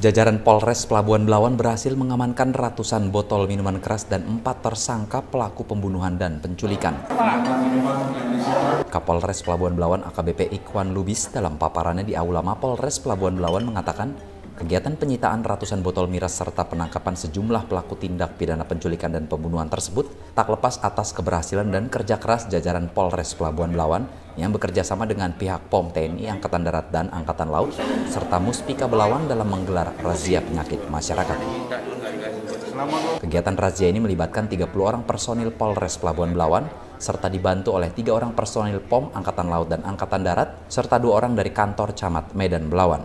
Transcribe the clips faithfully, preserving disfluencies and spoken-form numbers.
Jajaran Polres Pelabuhan Belawan berhasil mengamankan ratusan botol minuman keras dan empat tersangka pelaku pembunuhan dan penculikan. Kapolres Pelabuhan Belawan A K B P Ikhwan Lubis dalam paparannya di Aula Mapolres Pelabuhan Belawan mengatakan, kegiatan penyitaan ratusan botol miras serta penangkapan sejumlah pelaku tindak pidana penculikan dan pembunuhan tersebut tak lepas atas keberhasilan dan kerja keras jajaran Polres Pelabuhan Belawan yang bekerja sama dengan pihak P O M T N I Angkatan Darat dan Angkatan Laut serta Muspika Belawan dalam menggelar razia penyakit masyarakat. Kegiatan razia ini melibatkan tiga puluh orang personil Polres Pelabuhan Belawan serta dibantu oleh tiga orang personil P O M Angkatan Laut dan Angkatan Darat serta dua orang dari kantor Camat Medan Belawan.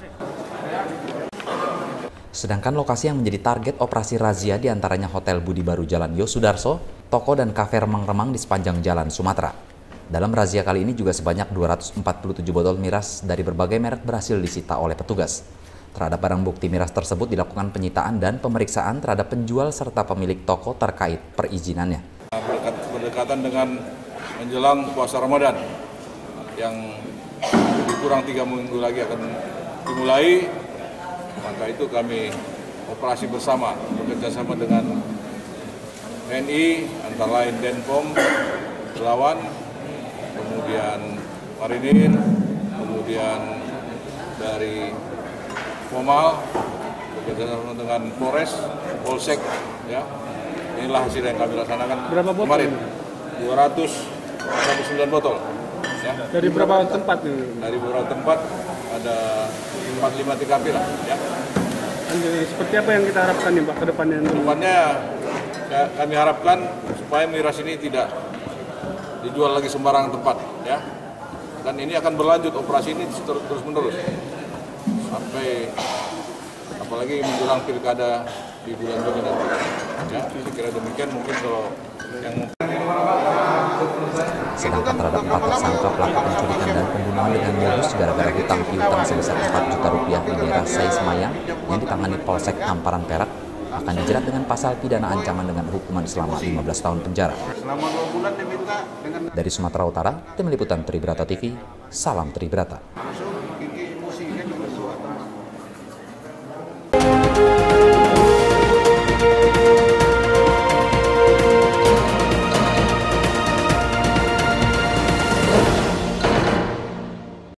Sedangkan lokasi yang menjadi target operasi razia diantaranya Hotel Budi Baru Jalan Yosudarso, toko dan kafe remang-remang di sepanjang Jalan Sumatera. Dalam razia kali ini juga sebanyak dua ratus empat puluh tujuh botol miras dari berbagai merek berhasil disita oleh petugas. Terhadap barang bukti miras tersebut dilakukan penyitaan dan pemeriksaan terhadap penjual serta pemilik toko terkait perizinannya. Berdekatan dengan menjelang puasa Ramadan yang kurang tiga minggu lagi akan dimulai, maka itu kami operasi bersama bekerjasama dengan T N I, antara lain Denpom, Belawan, kemudian Marinir, kemudian dari Pomal, bekerjasama dengan Polres, Polsek, ya. Inilah hasil yang kami laksanakan. Berapa botol? Kemarin dua ratus dua puluh sembilan botol. Ya. Dari berapa tempat? Dari beberapa tempat ada empat lima T K P lah. Ya. Seperti apa yang kita harapkan nih Pak ke depannya? Kedepannya ya, kami harapkan supaya miras ini tidak dijual lagi sembarangan tempat, ya. Dan ini akan berlanjut, operasi ini terus, terus menerus sampai apalagi menjelang pilkada di bulan Juni nanti. Ya, saya kira demikian. Mungkin kalau yang Sedangkan terhadap empat tersangka pelaku penculikan dan pembunuhan dengan modus gara-gara hutang piutang sebesar empat juta rupiah di daerah Saismayang yang ditangani Polsek Amparan Perak akan dijerat dengan pasal pidana ancaman dengan hukuman selama lima belas tahun penjara. Dari Sumatera Utara, Tim Liputan Tribrata T V, salam Tribrata.